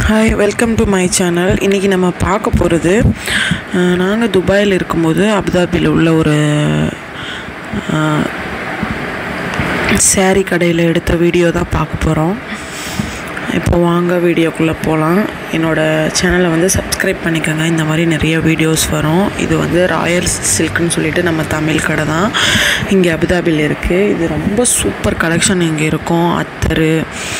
Hi, welcome to my channel. இன்றைக்கி நம்ம பார்க்க போகிறது, நாங்கள் துபாயில் இருக்கும்போது அபுதாபியில் உள்ள ஒரு சாரீ கடையில் எடுத்த வீடியோ தான் பார்க்க போகிறோம். இப்போ வாங்க வீடியோக்குள்ளே போகலாம். என்னோடய சேனலை வந்து சப்ஸ்கிரைப் பண்ணிக்கோங்க. இந்த மாதிரி நிறைய வீடியோஸ் வரும். இது வந்து ராயல் சில்க்குன்னு சொல்லிட்டு நம்ம தமிழ் கடை தான், இங்கே அபுதாபியில் இருக்குது. இது ரொம்ப சூப்பர் கலெக்ஷன் இங்கே இருக்கும். அத்தரு,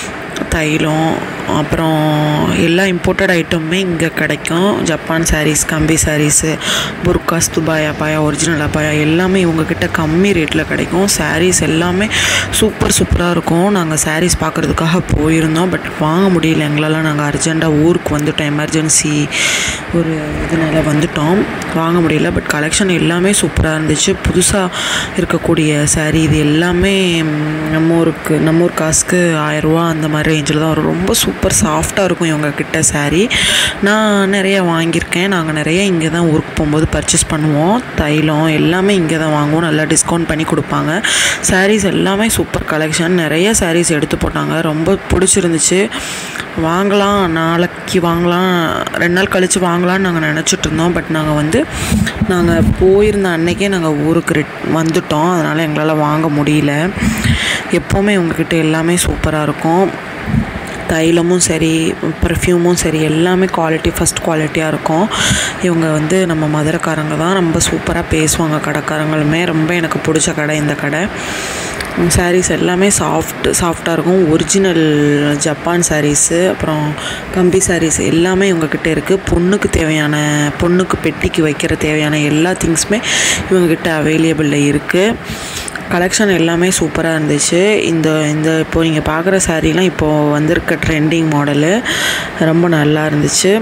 தைலம், அப்புறம் எல்லா இம்போர்ட்டட் ஐட்டமுமே இங்கே கிடைக்கும். ஜப்பான் சாரீஸ், கம்பி சாரீஸு, புர்காஸ், துபாய் அபாயா, ஒரிஜினல் அபாயா எல்லாமே இவங்கக்கிட்ட கம்மி ரேட்டில் கிடைக்கும். சாரீஸ் எல்லாமே சூப்பராக இருக்கும். நாங்கள் சாரீஸ் பார்க்குறதுக்காக போயிருந்தோம், பட் வாங்க முடியல எங்களால். நாங்கள் அர்ஜெண்ட்டாக ஊருக்கு வந்துவிட்டோம், எமர்ஜென்சி ஒரு இதனால் வந்துவிட்டோம், வாங்க முடியல. பட் கலெக்ஷன் எல்லாமே சூப்பராக இருந்துச்சு. புதுசாக இருக்கக்கூடிய சாரீ இது எல்லாமே நம்ம ஊர் காசுக்கு 1000 ரூபா அந்த மாதிரி ரேஞ்சில் தான் வரும். ரொம்ப சூப்பர் சாஃப்டாக இருக்கும் இவங்கக்கிட்ட சாரீ. நான் நிறைய வாங்கியிருக்கேன். நாங்கள் நிறைய இங்கே தான் ஊருக்கு போகும்போது பர்ச்சேஸ் பண்ணுவோம். தைலம் எல்லாமே இங்கே தான் வாங்குவோம். நல்லா டிஸ்கவுண்ட் பண்ணி கொடுப்பாங்க. சாரீஸ் எல்லாமே சூப்பர் கலெக்ஷன். நிறைய சாரீஸ் எடுத்து போட்டாங்க. ரொம்ப பிடிச்சிருந்துச்சு. வாங்கலாம், நாளைக்கு வாங்கலாம், 2 நாள் கழித்து வாங்கலான்னு நாங்கள் நினச்சிட்டு இருந்தோம். பட் நாங்கள் போயிருந்த அன்றைக்கே நாங்கள் ஊருக்கு வந்துட்டோம். அதனால் எங்களால் வாங்க முடியல. எப்போவுமே இவங்கக்கிட்ட எல்லாமே சூப்பராக இருக்கும். தைலமும் சரி, பர்ஃப்யூமும் சரி, எல்லாமே ஃபஸ்ட் குவாலிட்டியாக இருக்கும். இவங்க வந்து நம்ம மதுரைக்காரங்க தான். ரொம்ப சூப்பராக பேசுவாங்க கடைக்காரங்களுமே. ரொம்ப எனக்கு பிடிச்ச கடை இந்த கடை. சாரீஸ் எல்லாமே சாஃப்டாக இருக்கும். ஒரிஜினல் ஜப்பான் சாரீஸு, அப்புறம் கம்பி சாரீஸ் எல்லாமே இவங்கக்கிட்ட இருக்குது. பொண்ணுக்கு பெட்டிக்கு வைக்கிற தேவையான எல்லா திங்ஸுமே இவங்கக்கிட்ட அவைலபிளில் இருக்குது. கலெக்ஷன் எல்லாமே சூப்பராக இருந்துச்சு. இந்த இப்போது நீங்கள் பார்க்குற சாரீலாம் இப்போது வந்திருக்க ட்ரெண்டிங் மாடலு ரொம்ப நல்லா இருந்துச்சு.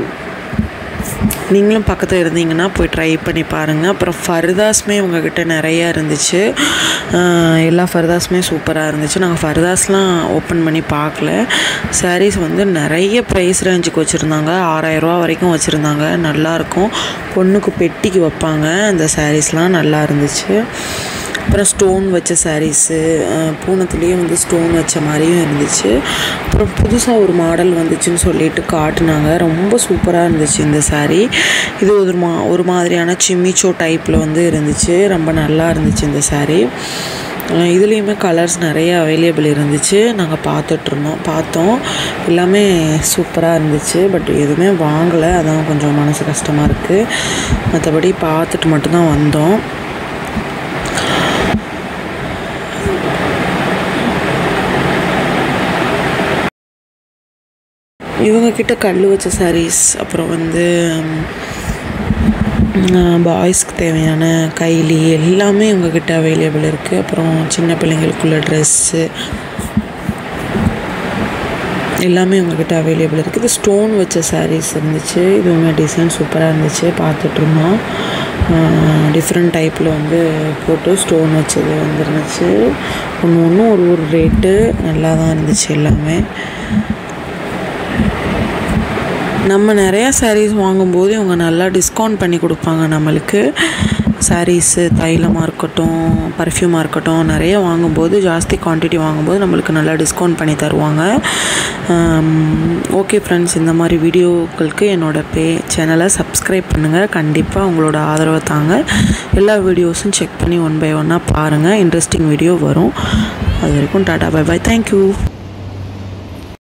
நீங்களும் பக்கத்தில் இருந்தீங்கன்னா போய் ட்ரை பண்ணி பாருங்கள். அப்புறம் ஃபர்தாஸுமே உங்கள்கிட்ட நிறையா இருந்துச்சு. எல்லா ஃபர்தாஸுமே சூப்பராக இருந்துச்சு. நாங்கள் ஃபர்தாஸ்லாம் ஓப்பன் பண்ணி பார்க்கல. சாரீஸ் வந்து நிறைய ப்ரைஸ் ரேஞ்சுக்கு வச்சுருந்தாங்க. 6000 ரூபா வரைக்கும் வச்சுருந்தாங்க. நல்லாயிருக்கும். பொண்ணுக்கு பெட்டிக்கு வைப்பாங்க. அந்த சாரீஸ்லாம் நல்லா இருந்துச்சு. அப்புறம் ஸ்டோன் வச்ச சாரீஸு, பூனத்துலேயே வந்து ஸ்டோன் வச்ச மாதிரியும் இருந்துச்சு. அப்புறம் புதுசாக ஒரு மாடல் வந்துச்சுன்னு சொல்லிட்டு காட்டினாங்க. ரொம்ப சூப்பராக இருந்துச்சு இந்த சாரீ. இது ஒரு மாதிரியான சிம்மிச்சோ டைப்பில் வந்து இருந்துச்சு. ரொம்ப நல்லா இருந்துச்சு இந்த சாரீ. இதுலேயுமே கலர்ஸ் நிறைய அவைலபிள் இருந்துச்சு. நாங்கள் பார்த்தோம். எல்லாமே சூப்பராக இருந்துச்சு. பட் எதுவுமே வாங்கலை. அதான் கொஞ்சம் மனசு கஷ்டமாக இருக்குது. மற்றபடி பார்த்துட்டு மட்டும்தான் வந்தோம். இவங்கக்கிட்ட கல் வச்ச சாரீஸ், அப்புறம் வந்து பாய்ஸ்க்கு தேவையான கைலி எல்லாமே இவங்கக்கிட்ட அவைலபிள் இருக்குது. அப்புறம் சின்ன பிள்ளைங்களுக்குள்ள ட்ரெஸ்ஸு எல்லாமே இவங்கக்கிட்ட அவைலபிள் இருக்குது. இது ஸ்டோன் வச்ச சாரீஸ் இருந்துச்சு. இதுவுமே டிசைன் சூப்பராக இருந்துச்சு. பார்த்துட்ருந்தோம். டிஃப்ரெண்ட் டைப்பில் வந்து போட்டு ஸ்டோன் வச்சது வந்துருந்துச்சு. ஒன்று ஒரு ரேட்டு நல்லா தான் இருந்துச்சு எல்லாமே. நம்ம நிறையா சாரீஸ் வாங்கும்போது இவங்க நல்லா டிஸ்கவுண்ட் பண்ணி கொடுப்பாங்க நம்மளுக்கு. சாரீஸு, தைலமாக இருக்கட்டும், பர்ஃப்யூமாக இருக்கட்டும், நிறைய வாங்கும்போது, ஜாஸ்தி குவான்டிட்டி வாங்கும்போது நம்மளுக்கு நல்லா டிஸ்கவுண்ட் பண்ணி தருவாங்க. ஓகே ஃப்ரெண்ட்ஸ், இந்த மாதிரி வீடியோக்களுக்கு என்னோடய சேனலை சப்ஸ்கிரைப் பண்ணுங்கள். கண்டிப்பாக உங்களோட ஆதரவை தாங்க. எல்லா வீடியோஸும் செக் பண்ணி 1 by 1 பாருங்கள். இன்ட்ரெஸ்டிங் வீடியோ வரும். அது வரைக்கும் டாடா, பை பாய், தேங்க்யூ.